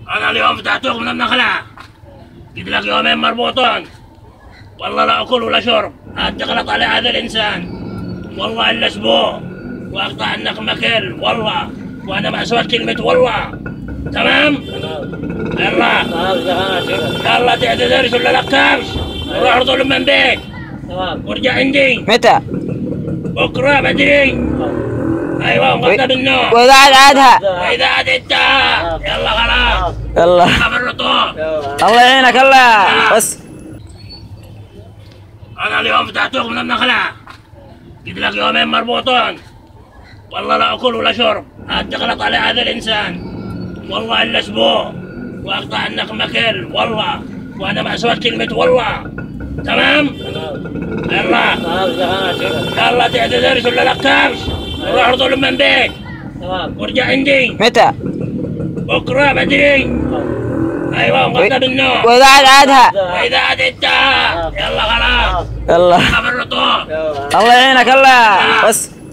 أنا اليوم فتحتوك من النخلة، قلت لك يومين مربوطون، والله لا أكل ولا شرب، تغلط على هذا الإنسان، والله إلا أسبوع وأقطع عنك مكل، والله وأنا ما سويت كلمة والله، تمام؟ يلا يلا تعتذرش ولا لك كبش، روح ظلم من بيت، وارجع عندي. متى؟ بكرة بدري. ايوه مغطى بالنوم. واذا عادها واذا عدتها يلا خلاص. يلا بالرطوب. الله يعينك الله. بس انا اليوم فتحتوك من النخلة، قلت لك يومين مربوطون، والله لا اكل ولا شرب، تغلط على هذا الانسان، والله الا اسبوع واقطع عنك مكل، والله وانا ما سويت كلمة والله، تمام؟ يلا يلا تعتذرش ولا لك كبش، روح ظلم من بيت، وارجع عندي. متى؟ بكرة بدري. ايوه مغطى بالنوم. واذا عادها واذا عدتها يلا خلاص. يلا بالرطوب. الله يعينك الله. بس